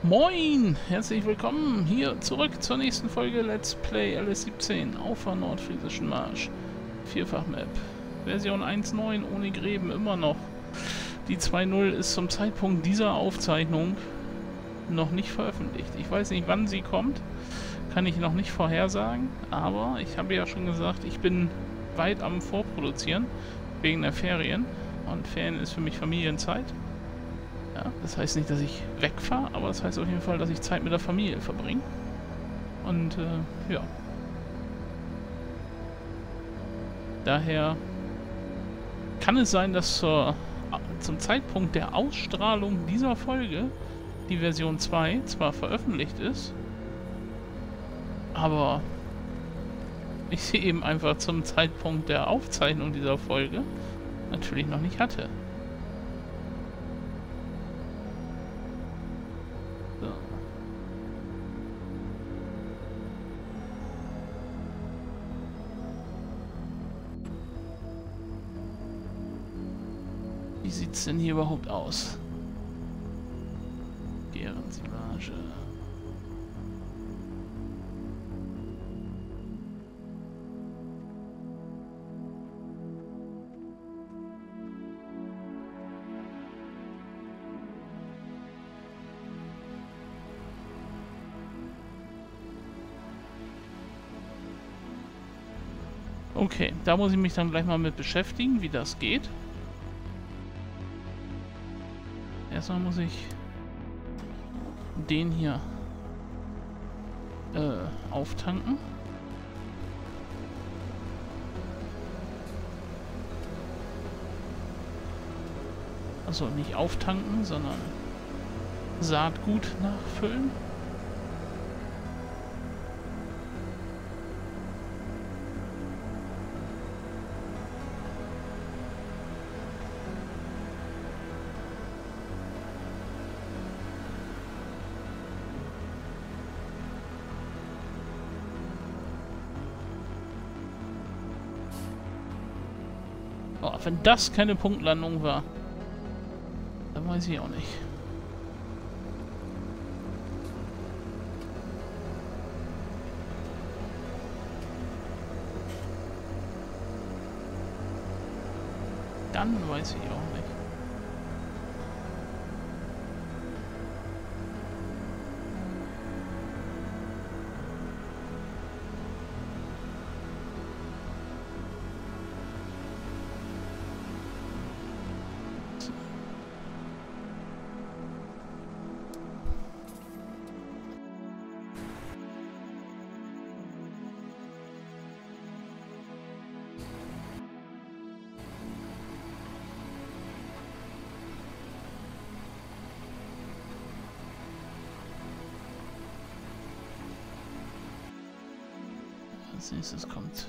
Moin! Herzlich willkommen hier zurück zur nächsten Folge Let's Play LS17 auf der Nordfriesischen Marsch. Vierfach-Map. Version 1.9 ohne Gräben immer noch. Die 2.0 ist zum Zeitpunkt dieser Aufzeichnung noch nicht veröffentlicht. Ich weiß nicht, wann sie kommt. Kann ich noch nicht vorhersagen. Aber ich habe ja schon gesagt, ich bin weit am Vorproduzieren wegen der Ferien. Und Ferien ist für mich Familienzeit. Ja, das heißt nicht, dass ich wegfahre, aber das heißt auf jeden Fall, dass ich Zeit mit der Familie verbringe. Und ja. Daher kann es sein, dass zum Zeitpunkt der Ausstrahlung dieser Folge die Version 2 zwar veröffentlicht ist, aber ich sie eben einfach zum Zeitpunkt der Aufzeichnung dieser Folge natürlich noch nicht hatte. Wie sieht's denn hier überhaupt aus? Gärensilage. Okay, da muss ich mich dann gleich mal mit beschäftigen, wie das geht. Erstmal muss ich den hier auftanken. Also nicht auftanken, sondern Saatgut nachfüllen. Oh, wenn das keine Punktlandung war, dann weiß ich auch nicht. Dann weiß ich auch nicht. Als nächstes kommt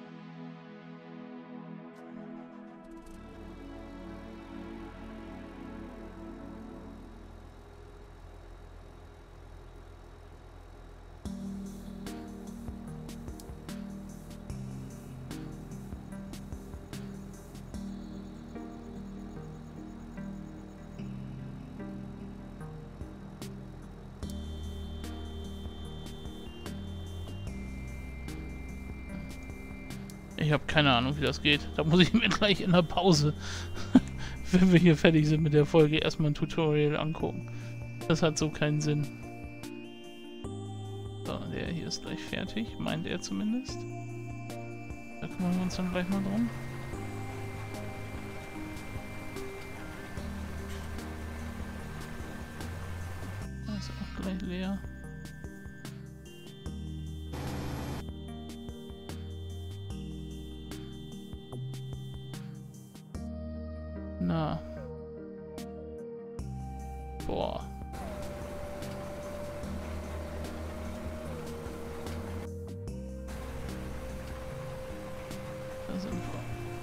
Ich habe keine Ahnung, wie das geht. Da muss ich mir gleich in der Pause, wenn wir hier fertig sind mit der Folge, erstmal ein Tutorial angucken. Das hat so keinen Sinn. So, der hier ist gleich fertig, meint er zumindest. Da kümmern wir uns dann gleich mal drum. Da ist auch gleich leer. Na. Boah. Da sind wir.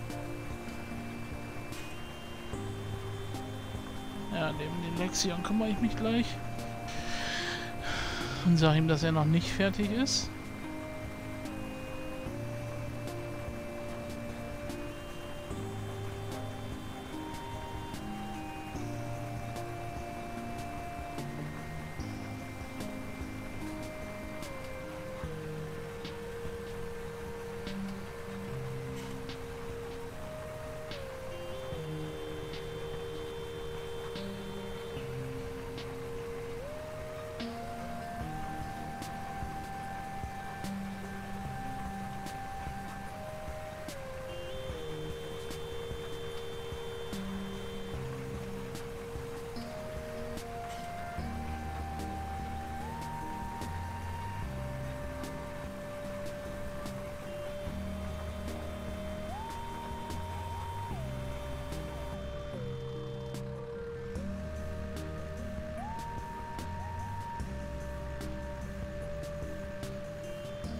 Ja, neben den Lexion kümmere ich mich gleich. Und sage ihm, dass er noch nicht fertig ist.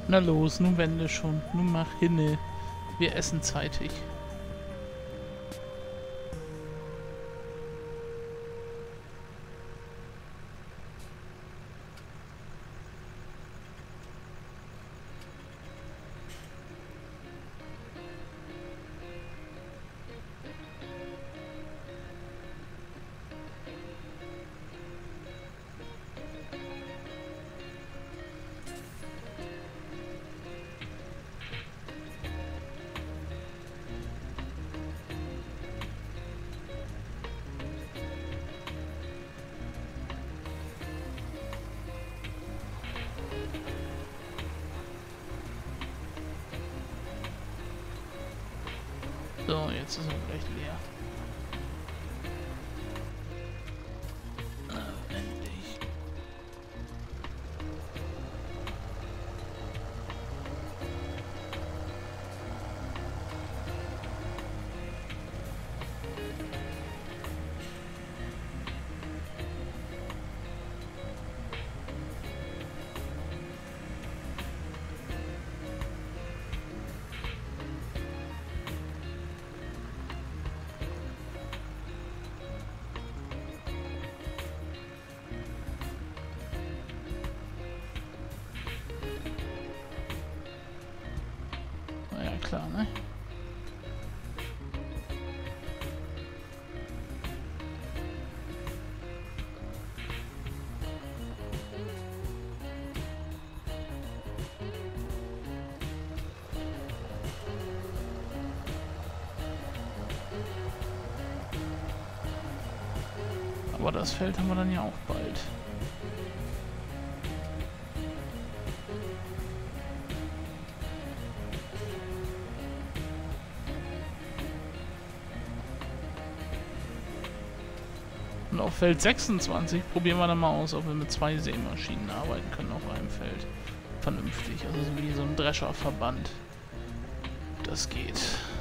Na los, nun wende schon. Nun mach hinne. Wir essen zeitig. So, jetzt ist er gleich leer. Endlich. Klar, ne? Aber das Feld haben wir dann ja auch bald. Und auf Feld 26 probieren wir dann mal aus, ob wir mit 2 Sämaschinen arbeiten können auf einem Feld. Vernünftig, also so wie so ein Drescherverband. Das geht.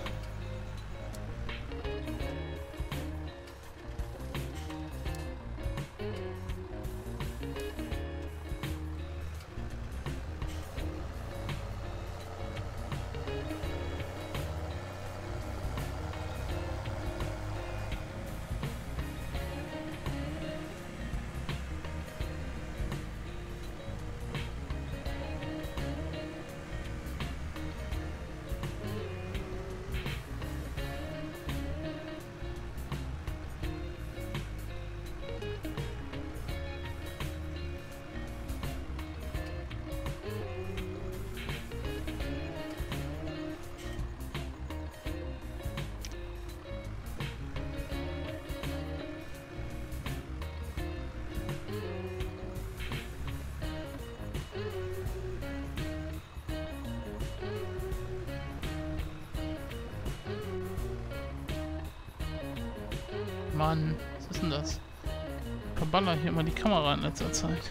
Mann, was ist denn das? Verballer hier immer die Kamera in letzter Zeit.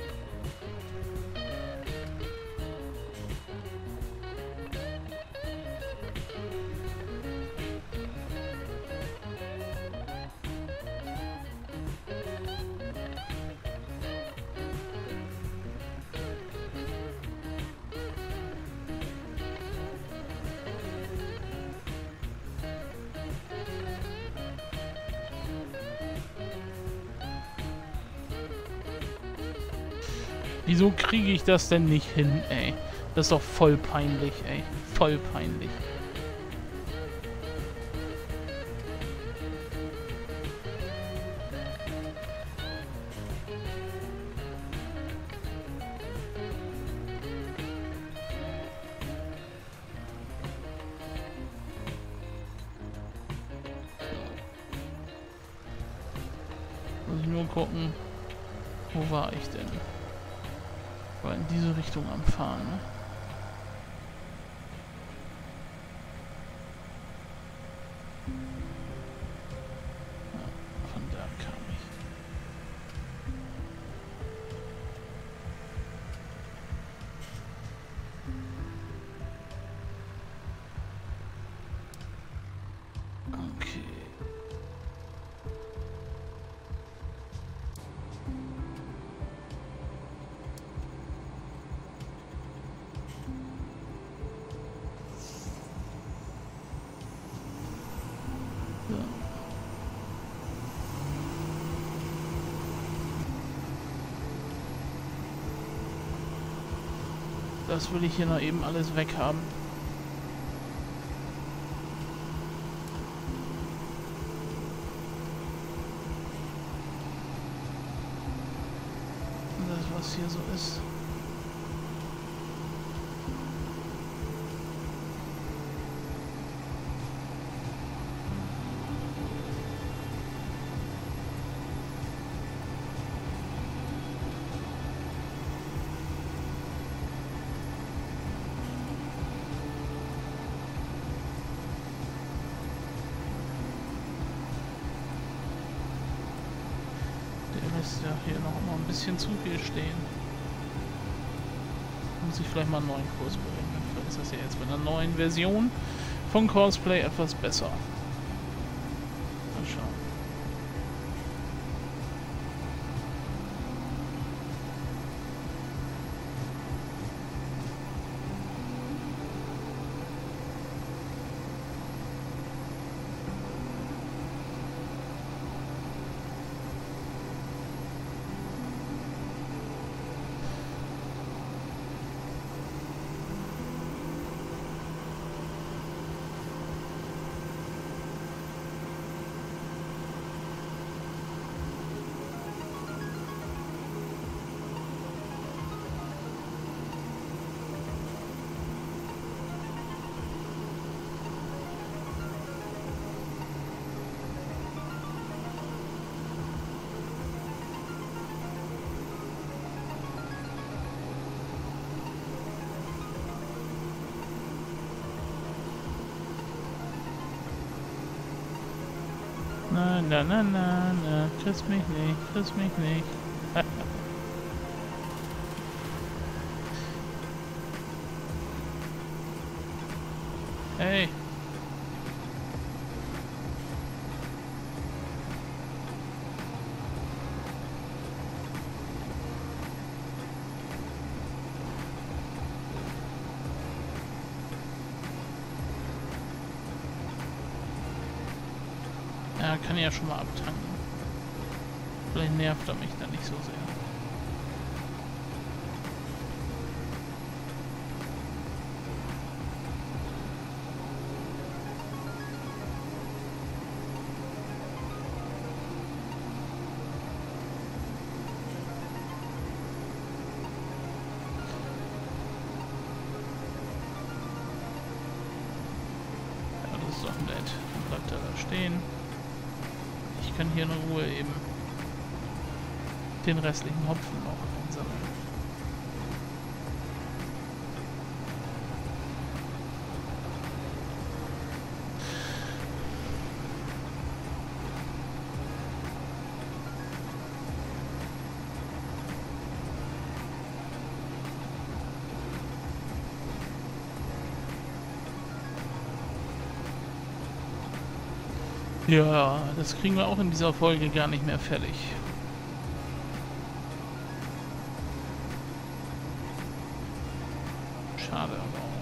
Wieso kriege ich das denn nicht hin, ey? Das ist doch voll peinlich, ey. Voll peinlich. Muss ich nur gucken, wo war ich denn? War in diese Richtung am Fahren, ne? Ja, von da kam ich. Okay. Das will ich hier noch eben alles weghaben. Das, was hier so ist. Lässt ja hier noch mal ein bisschen zu viel stehen. Muss ich vielleicht mal einen neuen Kurs berechnen. Vielleicht ist das ja jetzt mit einer neuen Version von Cosplay etwas besser. Mal schauen. Na, na, na, na, na, küss mich nicht, küss mich nicht. Hey. Ja, kann ja schon mal abtanken. Vielleicht nervt er mich dann nicht so sehr. Ja, das ist doch nett. Dann bleibt er da stehen. Ich kann hier in Ruhe eben den restlichen Hopfen noch einsammeln. Ja, das kriegen wir auch in dieser Folge gar nicht mehr fertig. Schade aber auch.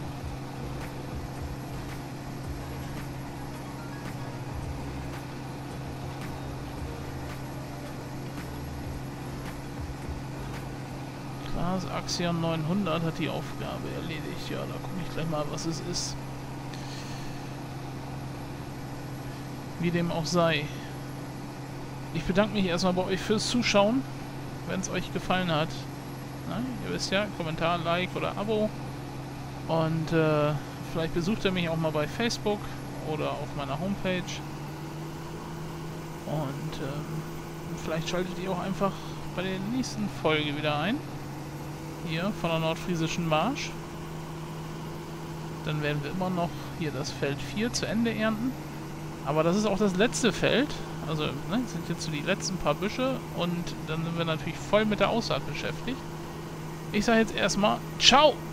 Klaas Axion 900 hat die Aufgabe erledigt. Ja, da gucke ich gleich mal, was es ist. Wie dem auch sei. Ich bedanke mich erstmal bei euch fürs Zuschauen, wenn es euch gefallen hat. Na, ihr wisst ja, Kommentar, Like oder Abo. Und vielleicht besucht ihr mich auch mal bei Facebook oder auf meiner Homepage. Und vielleicht schaltet ihr auch einfach bei der nächsten Folge wieder ein. Hier von der Nordfriesischen Marsch. Dann werden wir immer noch hier das Feld 4 zu Ende ernten. Aber das ist auch das letzte Feld. Also, ne, sind jetzt so die letzten paar Büsche. Und dann sind wir natürlich voll mit der Aussaat beschäftigt. Ich sage jetzt erstmal, ciao!